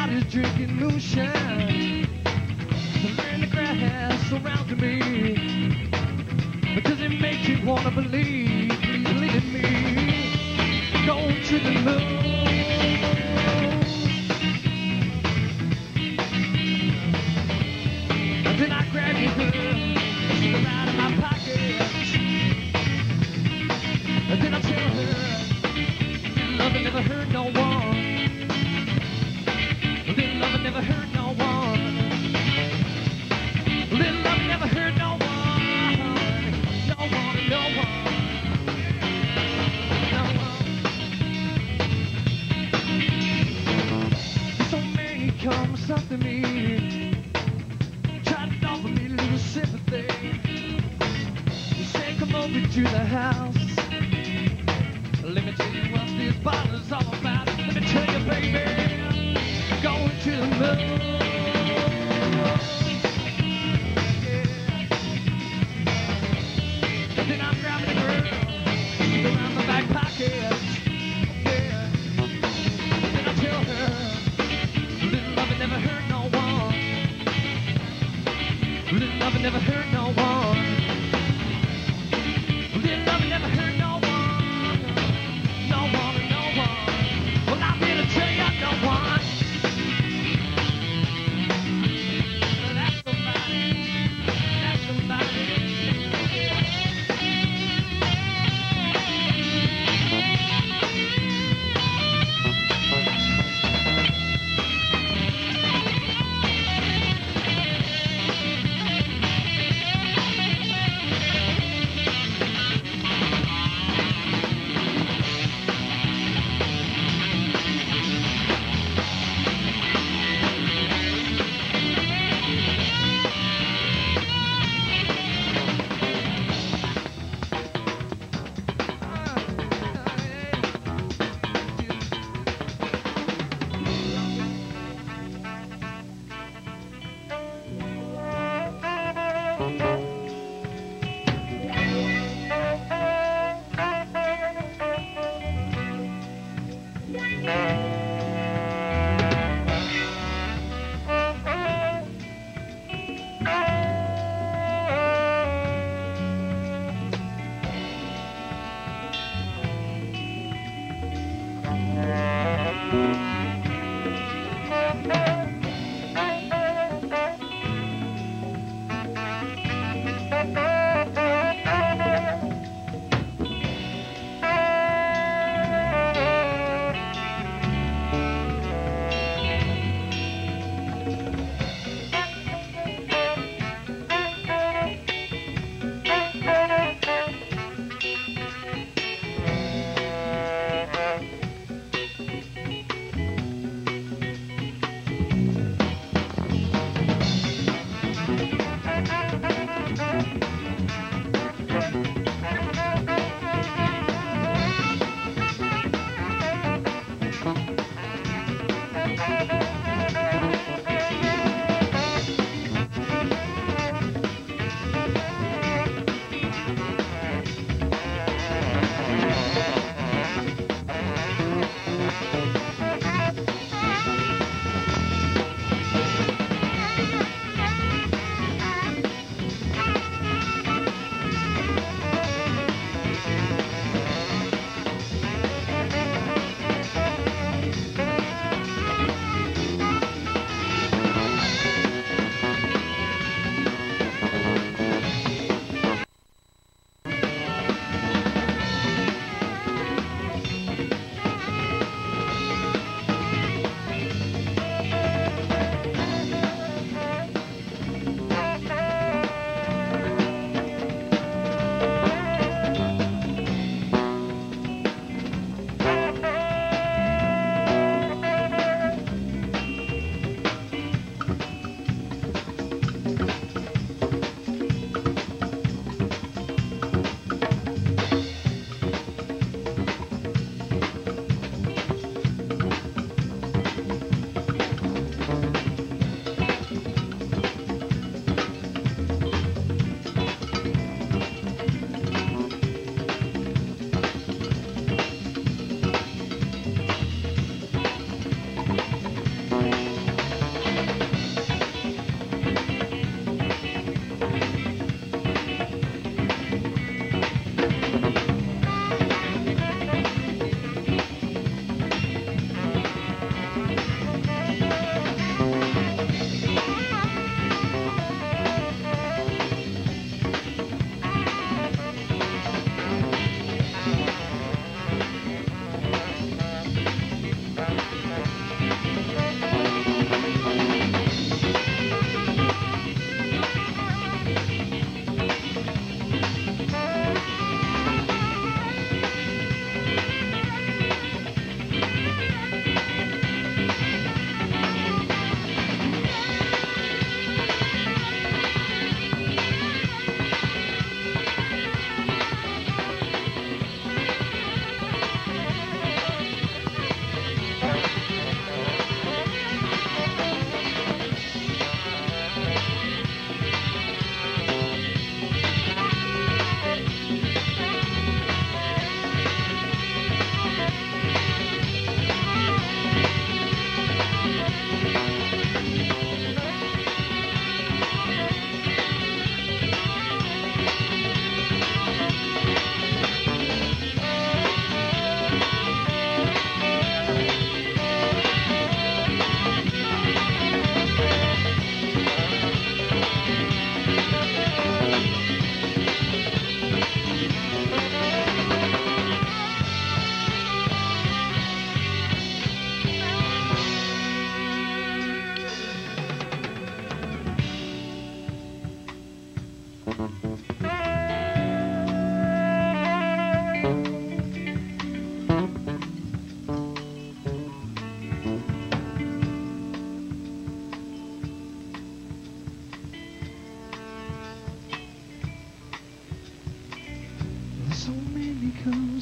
is drinking moonshine. In the grass surrounding me, because it makes you wanna believe. Please believe in me. Going to the moon. And then I grab you, girl, slip her out of my pocket. And then I tell her, love will never hurt no one. Little love never hurt no one. Little love never hurt no one. No one, no one. No one. So many come up to me, trying to offer me a little sympathy. They say come over to the house. Let me tell you what this bottle's all about. Let me tell you, baby, going to the moon. Yeah. And then I'm grabbing the girl around the back pocket. Yeah. And then I tell her, little love never hurt no one. Little love never hurt no one. Little love never hurt.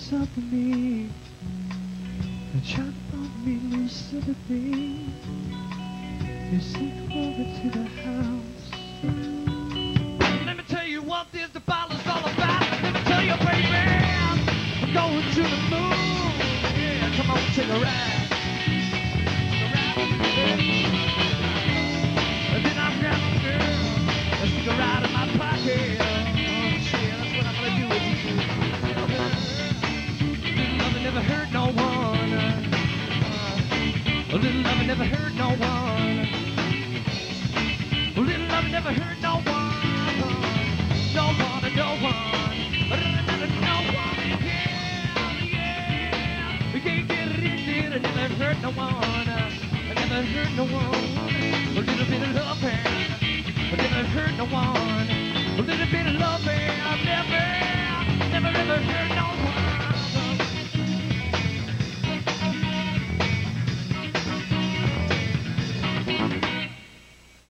something mean. They're trying to offer me new sympathy. You sneak over to the house. Let me tell you what this the ballad's all about. Let me tell you, baby, I'm going to the moon. Yeah, come on, take a ride. And then I'm grabbing a girl. Let's take a ride in my pocket. Oh, shit, that's what I'm gonna do with you. Little love never hurt no one. A little love never hurt no one. A little love never hurt no one. No one and no one. No one, yeah, yeah. We can't get addicted. I never hurt no one. I never hurt no one. A little bit of love, I never hurt no one. A little bit